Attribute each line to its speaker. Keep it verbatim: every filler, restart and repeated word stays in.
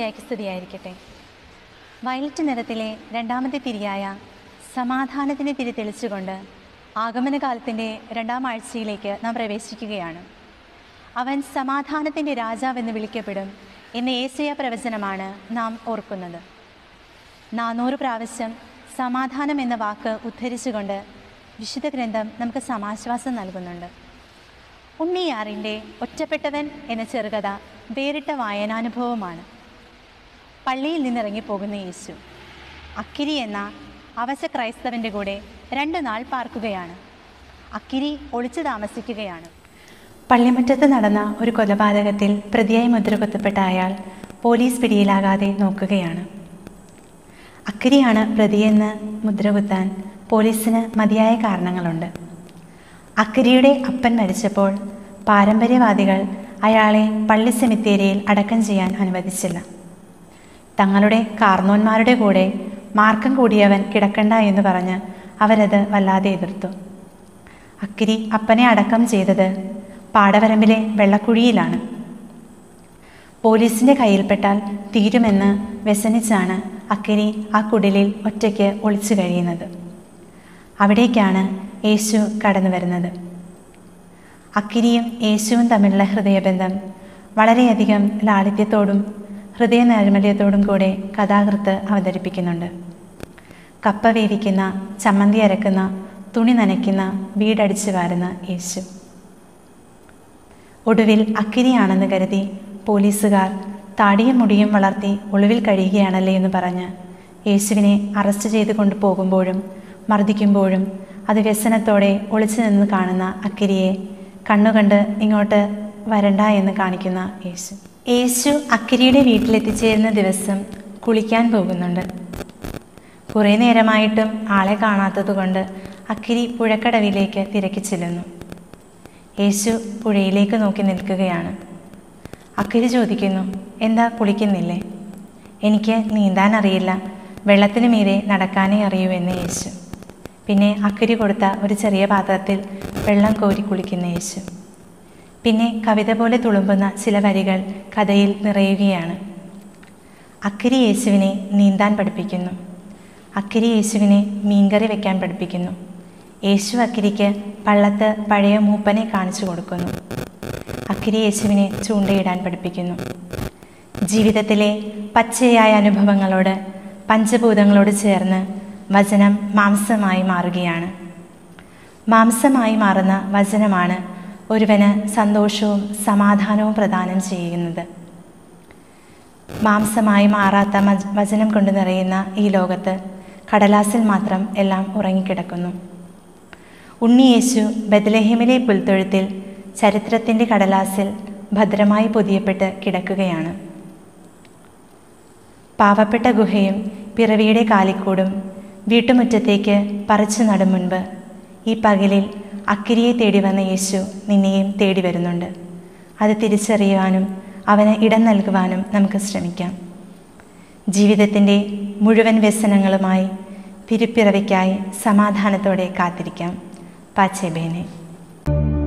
Speaker 1: മിശിഹായ്ക്ക് സ്തുതിയായിരിക്കട്ടെ. വയലറ്റ് നിറത്തിലെ രണ്ടാമത്തെ തിരിയായ സമാധാനത്തിൻ്റെ തിരി തെളിച്ചുകൊണ്ട് ആഗമനകാലത്തിൻ്റെ രണ്ടാം ആഴ്ചയിലേക്ക് നാം പ്രവേശിക്കുകയാണ്. അവൻ സമാധാനത്തിൻ്റെ രാജാവെന്ന് വിളിക്കപ്പെടും എന്ന യേശയ്യാ പ്രവചനമാണ് നാം ഓർക്കുന്നത്. നാനൂറ് പ്രാവശ്യം സമാധാനം എന്ന വാക്ക് ഉദ്ധരിച്ചുകൊണ്ട് വിശുദ്ധ ഗ്രന്ഥം നമുക്ക് സമാശ്വാസം നൽകുന്നുണ്ട്. ഉണ്ണിയാറിൻ്റെ ഒറ്റപ്പെട്ടവൻ എന്ന ചെറുകഥ വേറിട്ട വായനാനുഭവമാണ്. പള്ളിയിൽ നിന്നിറങ്ങിപ്പോകുന്ന യേശു അക്കിരി എന്ന അവശ ക്രൈസ്തവൻ്റെ കൂടെ രണ്ടു നാൾ പാർക്കുകയാണ്. അക്കിരി ഒളിച്ചു താമസിക്കുകയാണ്. പള്ളിമുറ്റത്ത് നടന്ന ഒരു കൊലപാതകത്തിൽ പ്രതിയായി മുദ്രകുത്തപ്പെട്ട അയാൾ പോലീസ് പിടിയിലാകാതെ നോക്കുകയാണ്. അക്കിരിയാണ് പ്രതിയെന്ന് മുദ്രകുത്താൻ പോലീസിന് മതിയായ കാരണങ്ങളുണ്ട്. അക്കിരിയുടെ അപ്പൻ മരിച്ചപ്പോൾ പാരമ്പര്യവാദികൾ അയാളെ പള്ളി സെമിത്തേരിയിൽ അടക്കം ചെയ്യാൻ അനുവദിച്ചില്ല. തങ്ങളുടെ കാർന്നോന്മാരുടെ കൂടെ മാർക്കം കൂടിയവൻ കിടക്കണ്ട എന്ന് പറഞ്ഞ് അവരത് വല്ലാതെ എതിർത്തു. അക്കിരി അപ്പനെ അടക്കം ചെയ്തത് പാടവരമ്പിലെ വെള്ളക്കുഴിയിലാണ്. പോലീസിൻ്റെ കയ്യിൽപ്പെട്ടാൽ തീരുമെന്ന് വ്യസനിച്ചാണ് അക്കിരി ആ കുടിലിൽ ഒറ്റയ്ക്ക് ഒളിച്ചു കഴിയുന്നത്. അവിടേക്കാണ് യേശു കടന്നു വരുന്നത്. അക്കിരിയും യേശുവും തമ്മിലുള്ള ഹൃദയബന്ധം വളരെയധികം ലാളിത്യത്തോടും ഹൃദയ നൈർമല്യത്തോടും കൂടെ കഥാകൃത്ത് അവതരിപ്പിക്കുന്നുണ്ട്. കപ്പ വേവിക്കുന്ന, ചമ്മന്തി അരക്കുന്ന, തുണി നനയ്ക്കുന്ന, വീടടിച്ചു വാരുന്ന യേശു. ഒടുവിൽ അക്കിരിയാണെന്ന് കരുതി പോലീസുകാർ താടിയും മുടിയും വളർത്തി ഒളിവിൽ കഴിയുകയാണല്ലേ എന്ന് പറഞ്ഞ് യേശുവിനെ അറസ്റ്റ് ചെയ്ത് കൊണ്ടുപോകുമ്പോഴും മർദ്ദിക്കുമ്പോഴും അത് വ്യസനത്തോടെ ഒളിച്ചു നിന്ന് കാണുന്ന അക്കിരിയെ കണ്ണുകണ്ട് ഇങ്ങോട്ട് വരണ്ട എന്ന് കാണിക്കുന്ന യേശു. യേശു അക്കിരിയുടെ വീട്ടിലെത്തിച്ചേരുന്ന ദിവസം കുളിക്കാൻ പോകുന്നുണ്ട്. കുറേ നേരമായിട്ടും ആളെ കാണാത്തതുകൊണ്ട് അക്കിരി പുഴക്കടവിലേക്ക് തിരക്കി ചെല്ലുന്നു. യേശു പുഴയിലേക്ക് നോക്കി നിൽക്കുകയാണ്. അക്കിരി ചോദിക്കുന്നു, എന്താ കുളിക്കുന്നില്ലേ? എനിക്ക് നീന്താൻ അറിയില്ല, വെള്ളത്തിന് മീതെ നടക്കാനേ അറിയൂ എന്ന് യേശു. പിന്നെ അക്കിരി കൊടുത്ത ഒരു ചെറിയ പാത്രത്തിൽ വെള്ളം കോരി കുളിക്കുന്ന യേശു. പിന്നെ കവിത പോലെ തുളുമ്പുന്ന ചില വരികൾ കഥയിൽ നിറയുകയാണ്. അക്കിരി യേശുവിനെ നീന്താൻ പഠിപ്പിക്കുന്നു. അക്കിരി യേശുവിനെ മീൻകറി വയ്ക്കാൻ പഠിപ്പിക്കുന്നു. യേശു അക്കിരിക്ക് പള്ളത്ത് പഴയ മൂപ്പനെ കാണിച്ചു കൊടുക്കുന്നു. അക്കിരി യേശുവിനെ ചൂണ്ടയിടാൻ പഠിപ്പിക്കുന്നു. ജീവിതത്തിലെ പച്ചയായ അനുഭവങ്ങളോട്, പഞ്ചഭൂതങ്ങളോട് ചേർന്ന് വചനം മാംസമായി മാറുകയാണ്. മാംസമായി മാറുന്ന വചനമാണ് ഒരുവന് സന്തോഷവും സമാധാനവും പ്രദാനം ചെയ്യുന്നത്. മാംസമായി മാറാത്ത വചനം കൊണ്ട് നിറയുന്ന ഈ ലോകത്ത് കടലാസിൽ മാത്രം എല്ലാം ഉറങ്ങിക്കിടക്കുന്നു. ഉണ്ണിയേശു ബെത്ലഹേമിലെ പുൽത്തൊഴുത്തിൽ ചരിത്രത്തിൻ്റെ കടലാസിൽ ഭദ്രമായി പൊതിയപ്പെട്ട് കിടക്കുകയാണ്. പാവപ്പെട്ട ഗുഹയും പിറവിയുടെ കാലിക്കൂടും വീട്ടുമുറ്റത്തേക്ക് പറിച്ചു നടും മുൻപ് ഈ പകലിൽ അക്കിരിയെ തേടി വന്ന യേശു നിന്നെയും തേടി വരുന്നുണ്ട്. അത് തിരിച്ചറിയുവാനും അവന് ഇടം നൽകുവാനും നമുക്ക് ശ്രമിക്കാം. ജീവിതത്തിൻ്റെ മുഴുവൻ വ്യസനങ്ങളുമായി തിരുപ്പിറവിക്കായി സമാധാനത്തോടെ കാത്തിരിക്കാം. പാച്ചേ ബേനെ.